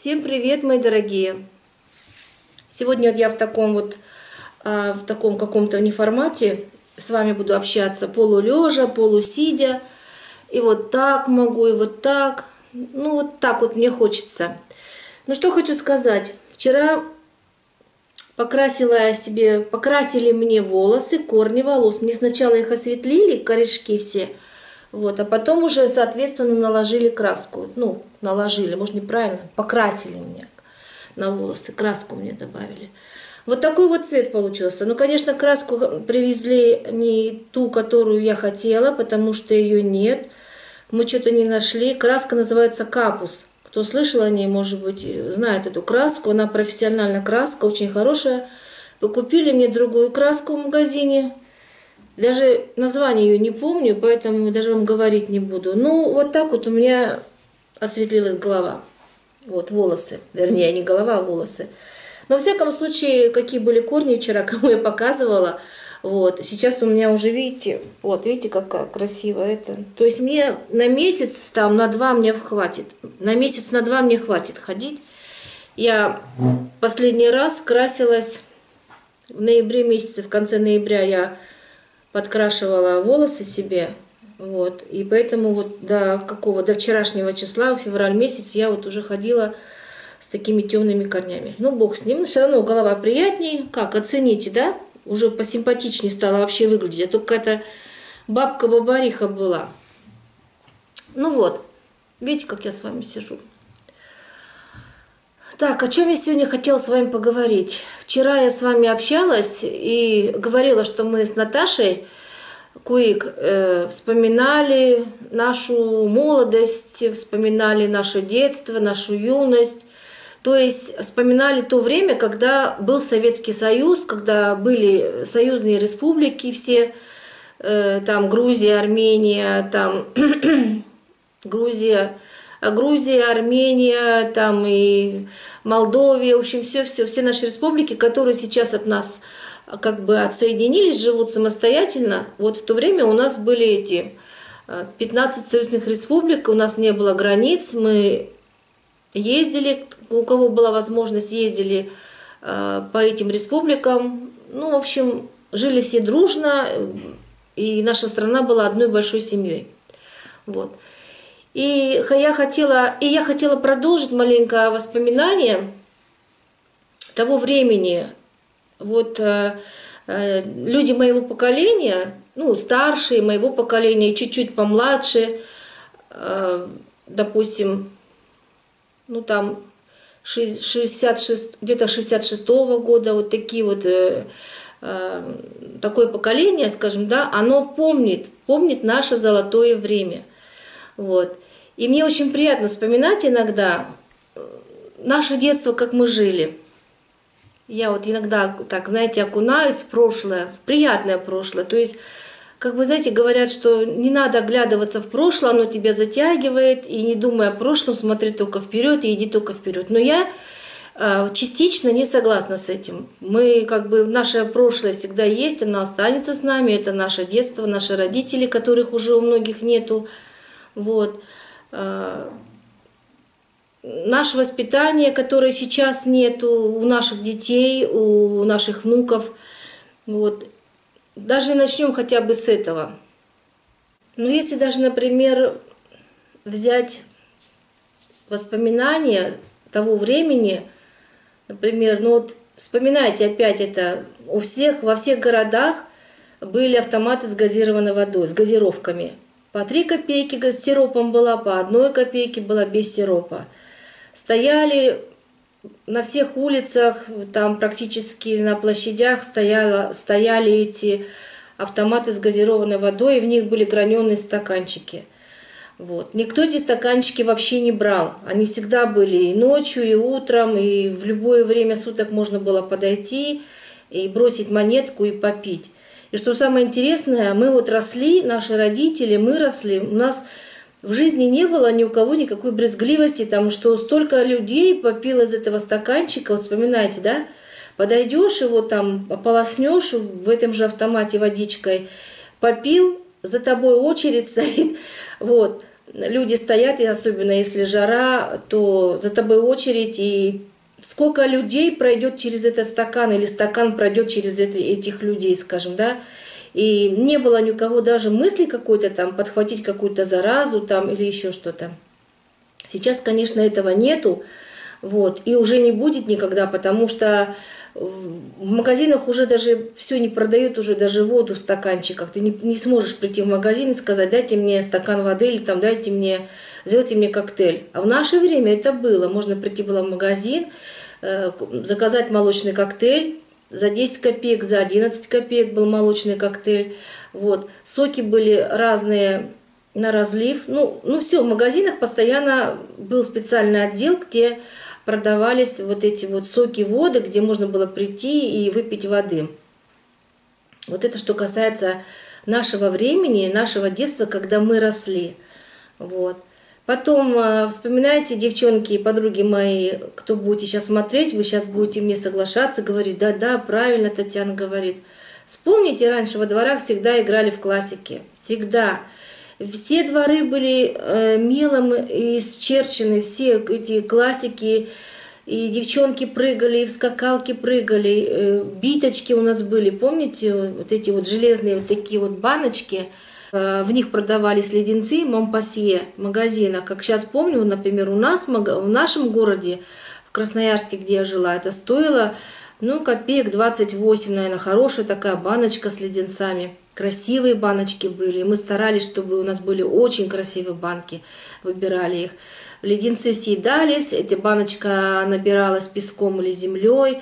Всем привет, мои дорогие! Сегодня вот я в таком каком-то неформате с вами буду общаться полулежа, полусидя. И вот так могу, и вот так. Ну, вот так вот мне хочется. Ну, что хочу сказать. Вчера покрасили мне волосы, корни волос. Мне сначала их осветлили, корешки все. Вот, а потом уже, соответственно, наложили краску. Ну, наложили, может, неправильно, покрасили меня на волосы, краску мне добавили. Вот такой вот цвет получился. Ну, конечно, краску привезли не ту, которую я хотела, потому что ее нет. Мы что-то не нашли. Краска называется капус. Кто слышал о ней, может быть, знает эту краску. Она профессиональная краска, очень хорошая. Вы купили мне другую краску в магазине. Даже название ее не помню, поэтому даже вам говорить не буду. Ну, вот так вот у меня осветлилась голова. Вот, волосы. Вернее, не голова, а волосы. Но, во всяком случае, какие были корни вчера, кому я показывала. Вот, сейчас у меня уже, видите, вот, видите, какая красивая это. То есть мне на месяц, там, на два мне хватит. На месяц, на два мне хватит ходить. Я последний раз красилась в ноябре месяце, в конце ноября я подкрашивала волосы себе, вот, и поэтому вот до вчерашнего числа, в февраль месяц, я вот уже ходила с такими темными корнями. Ну, бог с ним, но все равно голова приятнее. Как, оцените, да? Уже посимпатичнее стала вообще выглядеть, а то какая-то бабка-бабариха была. Ну вот, видите, как я с вами сижу. Так, о чем я сегодня хотела с вами поговорить? Вчера я с вами общалась и говорила, что мы с Наташей Куик вспоминали нашу молодость, вспоминали наше детство, нашу юность. То есть вспоминали то время, когда был Советский Союз, когда были союзные республики все, там Грузия, Армения, там Грузия, Армения, там и Молдовия, в общем, все наши республики, которые сейчас от нас как бы отсоединились, живут самостоятельно. Вот в то время у нас были эти 15 союзных республик, у нас не было границ, мы ездили, у кого была возможность, ездили по этим республикам. Ну, в общем, жили все дружно, и наша страна была одной большой семьей. Вот. И я хотела продолжить маленькое воспоминание того времени. Вот люди моего поколения, ну, старшие моего поколения, чуть-чуть помладше, допустим, ну, там, где-то 66-го года, вот такие вот, такое поколение, скажем, да, оно помнит наше золотое время. Вот. И мне очень приятно вспоминать иногда наше детство, как мы жили. Я вот иногда, так, знаете, окунаюсь в прошлое, в приятное прошлое. То есть, как бы, знаете, говорят, что не надо оглядываться в прошлое, оно тебя затягивает, и не думай о прошлом, смотри только вперед и иди только вперед. Но я частично не согласна с этим. Мы, как бы, наше прошлое всегда есть, оно останется с нами, это наше детство, наши родители, которых уже у многих нету. Вот. Наше воспитание, которое сейчас нету у наших детей, у наших внуков. Вот. Даже начнем хотя бы с этого. Но если даже, например, взять воспоминания того времени, например, ну вот вспоминайте опять это, во всех городах были автоматы с газированной водой, с газировками. По 3 копейки с сиропом была, по 1 копейке была без сиропа. Стояли на всех улицах, там практически на площадях стояли эти автоматы с газированной водой, и в них были граненые стаканчики. Вот. Никто эти стаканчики вообще не брал. Они всегда были и ночью, и утром, и в любое время суток можно было подойти и бросить монетку и попить. И что самое интересное, мы вот росли, наши родители, мы росли, у нас в жизни не было ни у кого никакой брезгливости, там, что столько людей попило из этого стаканчика, вот вспоминайте, да, подойдешь его там, ополоснешь в этом же автомате водичкой, попил, за тобой очередь стоит, вот, люди стоят, и особенно если жара, то за тобой очередь, и сколько людей пройдет через этот стакан, или стакан пройдет через этих людей, скажем, да. И не было ни у кого даже мысли какой-то там подхватить какую-то заразу там или еще что-то. Сейчас, конечно, этого нету, вот, и уже не будет никогда, потому что в магазинах уже даже все не продают, уже даже воду в стаканчиках. Ты не сможешь прийти в магазин и сказать: дайте мне стакан воды или там сделайте мне коктейль. А в наше время это было. Можно прийти было в магазин, заказать молочный коктейль. За 10 копеек, за 11 копеек был молочный коктейль. Вот. Соки были разные на разлив. Ну все, в магазинах постоянно был специальный отдел, где продавались вот эти вот соки, воды, где можно было прийти и выпить воды. Вот это что касается нашего времени, нашего детства, когда мы росли. Вот. Потом вспоминайте, девчонки и подруги мои, кто будете сейчас смотреть, вы сейчас будете мне соглашаться, говорить: да, правильно Татьяна говорит. Вспомните, раньше во дворах всегда играли в классики. Всегда. Все дворы были мелом исчерчены, все эти классики, и девчонки прыгали, и в скакалки прыгали, биточки у нас были, помните, вот эти вот железные вот такие вот баночки, в них продавались леденцы Монпассье в магазинах. Как сейчас помню, например, у нас в нашем городе, в Красноярске, где я жила, это стоило, копеек 28, наверное, хорошая такая баночка с леденцами. Красивые баночки были. Мы старались, чтобы у нас были очень красивые банки, выбирали их. Леденцы съедались, эта баночка набиралась песком или землей,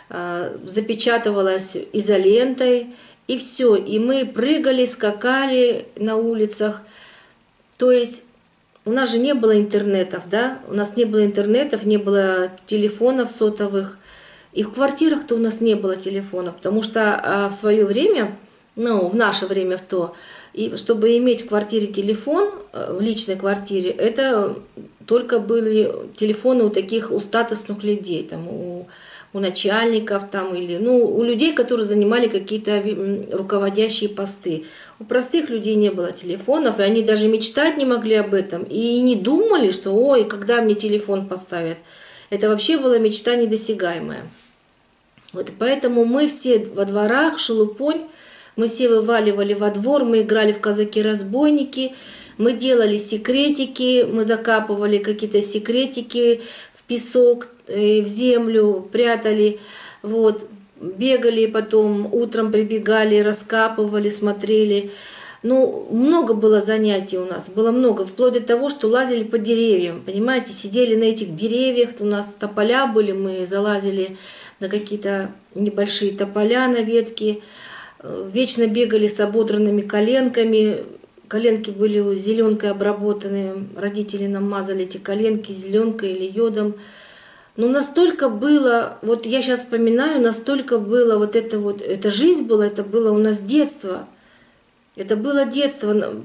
запечатывалась изолентой, и все. И мы прыгали, скакали на улицах. То есть у нас же не было интернетов, да? У нас не было интернетов, не было телефонов сотовых. И в квартирах-то у нас не было телефонов, потому что в свое время, в наше время и чтобы иметь в квартире телефон, в личной квартире, это только были телефоны у статусных людей, там, у начальников там, или у людей, которые занимали какие-то руководящие посты. У простых людей не было телефонов, и они даже мечтать не могли об этом, и не думали, что ой, когда мне телефон поставят. Это вообще была мечта недосягаемая. Вот, поэтому мы все во дворах, шелупонь, мы все вываливали во двор, мы играли в казаки-разбойники, мы делали секретики, мы закапывали какие-то секретики в песок, в землю, прятали, вот, бегали, потом утром прибегали, раскапывали, смотрели. Много было занятий у нас, было много, вплоть до того, что лазили по деревьям, понимаете, сидели на этих деревьях, у нас тополя были, мы залазили на какие-то небольшие тополя, на ветки, вечно бегали с ободранными коленками, коленки были зеленкой обработаны, родители нам мазали эти коленки зеленкой или йодом. Настолько было, вот я сейчас вспоминаю, настолько было эта жизнь была, это было у нас детство. Это было детство,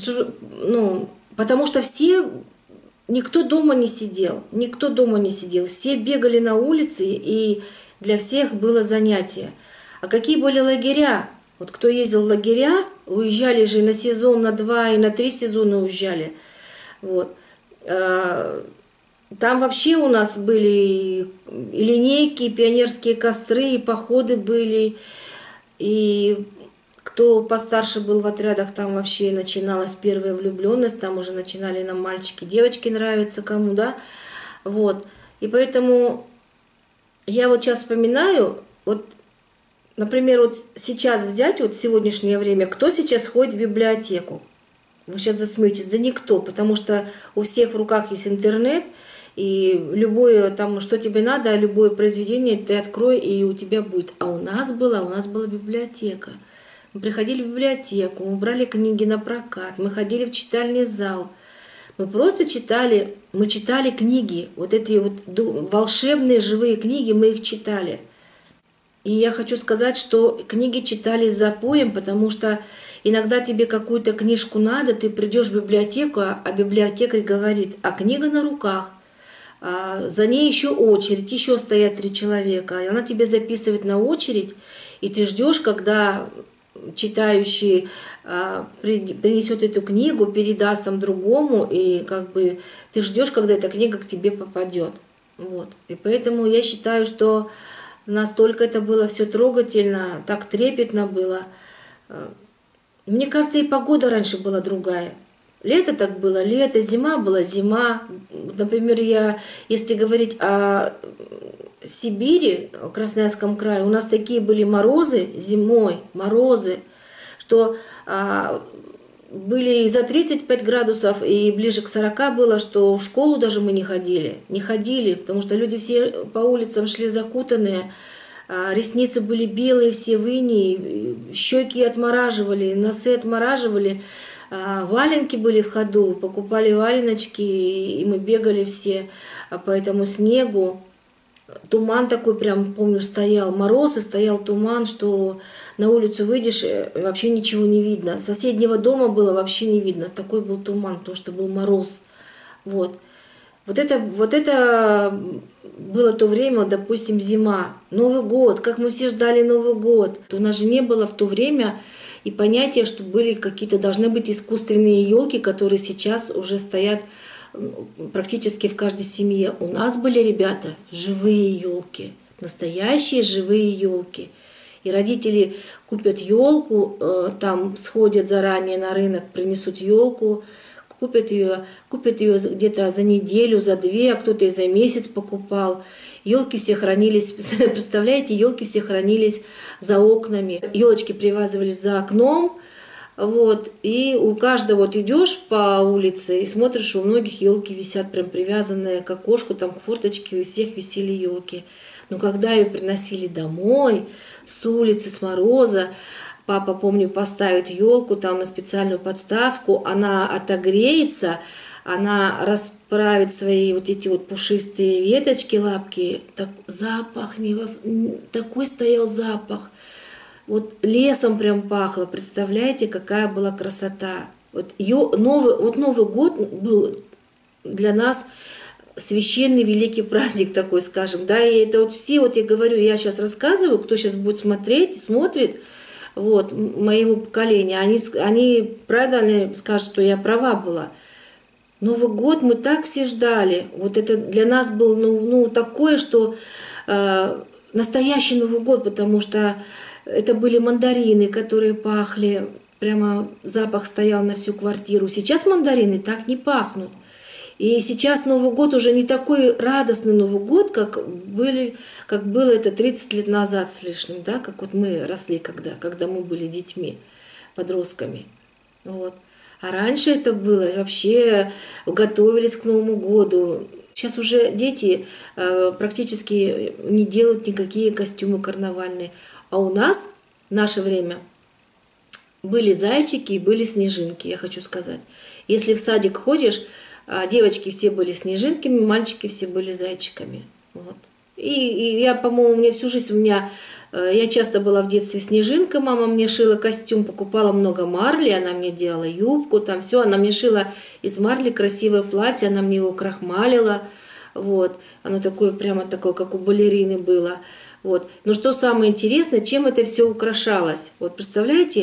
потому что никто дома не сидел, все бегали на улице, и для всех было занятие. А какие были лагеря? Вот кто ездил в лагеря, уезжали же на сезон, на 2 и на 3 сезона уезжали. Вот. Там вообще у нас были и линейки, и пионерские костры, и походы были. И кто постарше был в отрядах, там вообще начиналась первая влюбленность, там уже начинали нам мальчики, девочки нравятся кому, да. Вот. И поэтому я вот сейчас вспоминаю, вот, например, вот сейчас взять, вот сегодняшнее время, кто сейчас ходит в библиотеку? Вы сейчас засмеетесь, да никто, потому что у всех в руках есть интернет, и любое там, что тебе надо, любое произведение ты открой, и у тебя будет. А у нас была библиотека. Мы приходили в библиотеку, мы брали книги на прокат, мы ходили в читальный зал. Мы просто читали книги, вот эти вот волшебные живые книги, мы их читали. И я хочу сказать, что книги читали с запоем, потому что иногда тебе какую-то книжку надо, ты придешь в библиотеку, а библиотекарь говорит: а книга на руках, за ней еще очередь, еще стоят 3 человека, и она тебе записывает на очередь, и ты ждешь, когда читающий принесет эту книгу, передаст там другому, и как бы ты ждешь, когда эта книга к тебе попадет. Вот. И поэтому я считаю, что настолько это было все трогательно, так трепетно было. Мне кажется, и погода раньше была другая. Лето так было лето, зима была зима. Например, если говорить о Сибири, в Красноярском крае, у нас такие были морозы зимой, морозы, что были и за 35 градусов, и ближе к 40 было, что в школу даже мы не ходили. Не ходили, потому что люди все по улицам шли закутанные, ресницы были белые, все в инии, щеки отмораживали, носы отмораживали, валенки были в ходу, покупали валеночки, и мы бегали все по этому снегу. Туман такой прям, помню, стоял, мороз, и стоял туман, что на улицу выйдешь, вообще ничего не видно. Соседнего дома было вообще не видно, такой был туман, потому что был мороз. Вот. Вот это было то время, вот, допустим, зима, Новый год, как мы все ждали Новый год. У нас же не было в то время и понятия, что были какие-то, должны быть искусственные елки, которые сейчас уже стоят практически в каждой семье. У нас были, ребята, живые елки, настоящие живые елки. И родители купят елку, там сходят заранее на рынок, принесут елку, купят ее где-то за неделю, за две, а кто-то и за месяц покупал. Елки все хранились, представляете, елки все хранились за окнами. Елочки привязывались за окном, вот, и у каждого вот идешь по улице и смотришь, у многих елки висят прям привязанные к окошку, там к форточке, у всех висели елки. Но когда ее приносили домой, с улицы, с мороза, папа, помню, поставит елку там на специальную подставку, она отогреется, она расправит свои вот эти вот пушистые веточки, лапки. Так, запах, такой стоял запах. Вот лесом прям пахло, представляете, какая была красота. Вот Новый год был для нас священный великий праздник такой, скажем, да, и это вот все, вот я говорю, я сейчас рассказываю, кто сейчас будет смотреть и смотрит, вот, моего поколения, они правильно скажут, что я права была. Новый год мы так все ждали, вот это для нас был, ну такое, что настоящий Новый год, потому что это были мандарины, которые пахли, прямо запах стоял на всю квартиру. Сейчас мандарины так не пахнут. И сейчас Новый год уже не такой радостный Новый год, как было это 30 лет назад с лишним, да, как вот мы росли, когда мы были детьми, подростками. Вот. А раньше это было, вообще готовились к Новому году. Сейчас уже дети практически не делают никакие костюмы карнавальные. А у нас в наше время были зайчики и были снежинки, я хочу сказать. Если в садик ходишь, девочки все были снежинками, мальчики все были зайчиками. Вот. И я, по-моему, мне всю жизнь я часто была в детстве снежинка, мама мне шила костюм, покупала много марли, она мне делала юбку, там все, она мне шила из марли красивое платье, она мне его крахмалила, вот, оно такое, прямо такое, как у балерины было, вот. Но что самое интересное, чем это все украшалось? Вот представляете,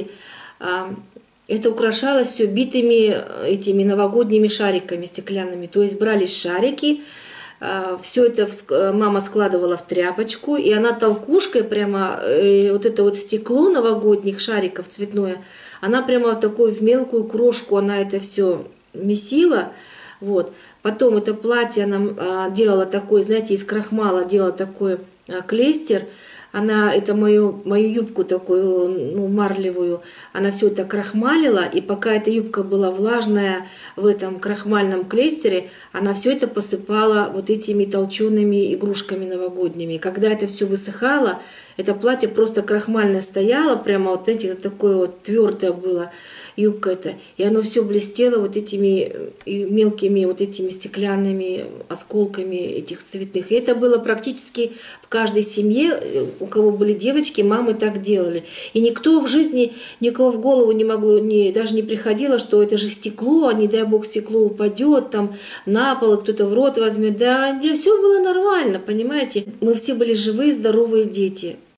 это украшалось все битыми этими новогодними шариками стеклянными, то есть брались шарики, все это мама складывала в тряпочку, и она толкушкой прямо, вот это вот стекло новогодних шариков цветное, она прямо в мелкую крошку, она это все месила, вот. Потом это платье она делала такой, знаете, из крахмала делала такой клейстер, она мою юбку такую, марлевую, она все это крахмалила, и пока эта юбка была влажная в этом крахмальном клейстере, она все это посыпала вот этими толчеными игрушками новогодними. Когда это все высыхало, это платье просто крахмальное стояло, прямо вот эти, такое вот твердое было, юбка эта, и оно все блестело вот этими мелкими вот этими стеклянными осколками этих цветных. И это было практически в каждой семье, у кого были девочки, мамы так делали. И никто в жизни, никого в голову не могло, даже не приходило, что это же стекло, а не дай бог стекло упадет там на пол, и кто-то в рот возьмет. Да, все было нормально, понимаете? Мы все были живые, здоровые дети.